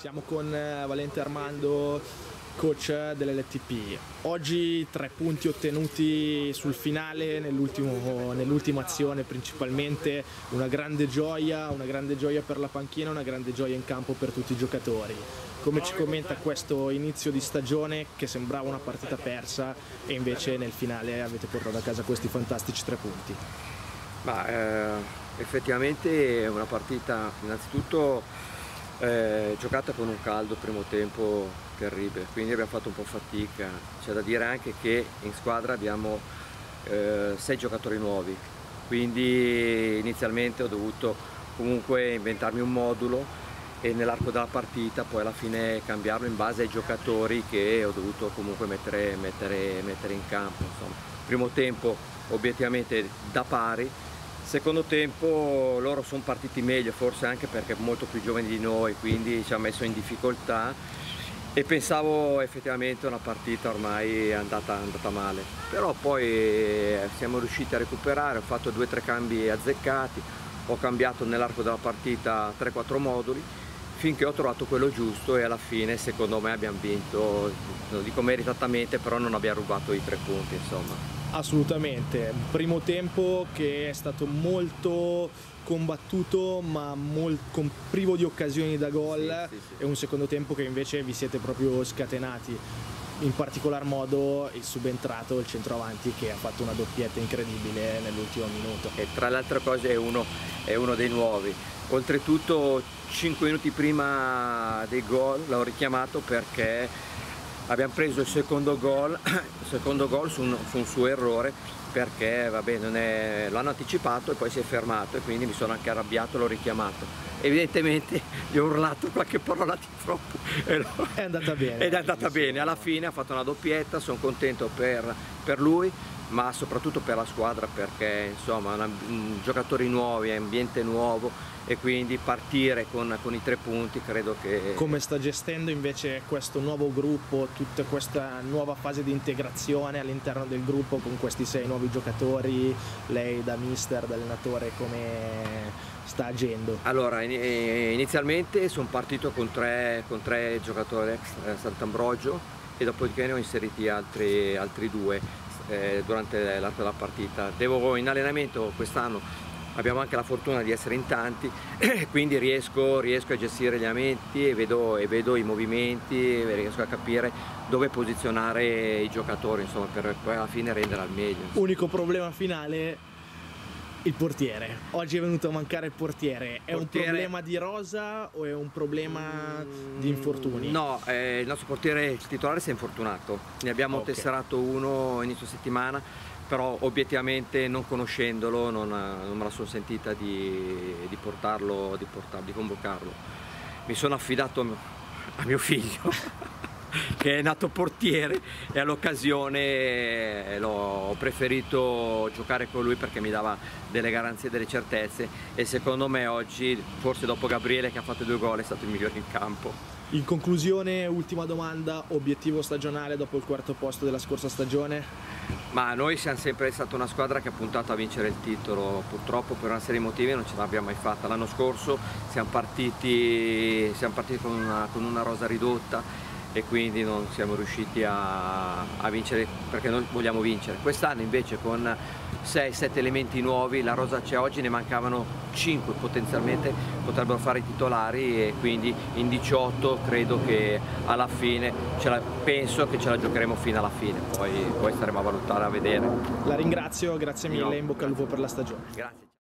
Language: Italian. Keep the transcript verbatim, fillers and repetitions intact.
Siamo con Valente Armando, coach dell'L T P. Oggi tre punti ottenuti sul finale, nell'ultima azione principalmente, una grande gioia, una grande gioia per la panchina, una grande gioia in campo per tutti i giocatori. Come ci commenta questo inizio di stagione che sembrava una partita persa e invece nel finale avete portato a casa questi fantastici tre punti? Ma, eh, effettivamente è una partita innanzitutto eh, giocata con un caldo primo tempo terribile, quindi abbiamo fatto un po' fatica. C'è da dire anche che in squadra abbiamo eh, sei giocatori nuovi, quindi inizialmente ho dovuto comunque inventarmi un modulo e nell'arco della partita poi alla fine cambiarlo in base ai giocatori che ho dovuto comunque mettere, mettere, mettere in campo. Insomma, primo tempo obiettivamente da pari. Secondo tempo loro sono partiti meglio, forse anche perché molto più giovani di noi, quindi ci ha messo in difficoltà e pensavo effettivamente una partita ormai andata, andata male. Però poi siamo riusciti a recuperare, ho fatto due o tre cambi azzeccati, ho cambiato nell'arco della partita tre quattro moduli finché ho trovato quello giusto e alla fine secondo me abbiamo vinto, non dico meritatamente, però non abbiamo rubato i tre punti, insomma. Assolutamente, primo tempo che è stato molto combattuto ma molto privo di occasioni da gol, sì, sì, sì. E un secondo tempo che invece vi siete proprio scatenati, in particolar modo il subentrato, il centroavanti che ha fatto una doppietta incredibile nell'ultimo minuto. E tra le altre cose è uno, è uno dei nuovi, oltretutto cinque minuti prima dei gol l'ho richiamato perché abbiamo preso il secondo gol, il secondo gol su un, su un suo errore perché vabbè, l'hanno anticipato e poi si è fermato e quindi mi sono anche arrabbiato e l'ho richiamato. Evidentemente gli ho urlato qualche parola di troppo e è andata bene. Ed è andata bene, alla fine ha fatto una doppietta, sono contento per, per lui, ma soprattutto per la squadra perché insomma una, un, giocatori nuovi, ambiente nuovo e quindi partire con, con i tre punti credo che... Come sta gestendo invece questo nuovo gruppo, tutta questa nuova fase di integrazione all'interno del gruppo con questi sei nuovi giocatori, lei da mister, da allenatore, come sta agendo? Allora inizialmente sono partito con tre, con tre giocatori ex eh, Sant'Ambrogio e dopodiché ne ho inseriti altri, altri due eh, durante l'arco della partita. Devo in allenamento quest'anno. Abbiamo anche la fortuna di essere in tanti, quindi riesco, riesco a gestire gli allenamenti e vedo, e vedo i movimenti, riesco a capire dove posizionare i giocatori, insomma, per poi alla fine rendere al meglio. Unico problema finale, il portiere. Oggi è venuto a mancare il portiere. È portiere... un problema di rosa o è un problema mm, di infortuni? No, eh, il nostro portiere titolare si è infortunato, ne abbiamo okay. tesserato uno inizio settimana, però obiettivamente non conoscendolo non, non me la sono sentita di, di portarlo, di, portarlo, di convocarlo. Mi sono affidato a mio figlio che è nato portiere e all'occasione ho preferito giocare con lui perché mi dava delle garanzie, delle certezze e secondo me oggi, forse dopo Gabriele che ha fatto due gol, è stato il migliore in campo. In conclusione, ultima domanda, obiettivo stagionale dopo il quarto posto della scorsa stagione? Ma noi siamo sempre stata una squadra che ha puntato a vincere il titolo, purtroppo per una serie di motivi non ce l'abbiamo mai fatta. L'anno scorso siamo partiti, siamo partiti con, una, con una rosa ridotta e quindi non siamo riusciti a, a vincere perché noi vogliamo vincere. Quest'anno invece con sei sette elementi nuovi, la rosa c'è oggi, ne mancavano cinque potenzialmente, potrebbero fare i titolari e quindi in diciotto credo che alla fine ce la, penso che ce la giocheremo fino alla fine, poi, poi staremo a valutare, a vedere. La ringrazio, grazie mille, no, in bocca al lupo per la stagione. Grazie.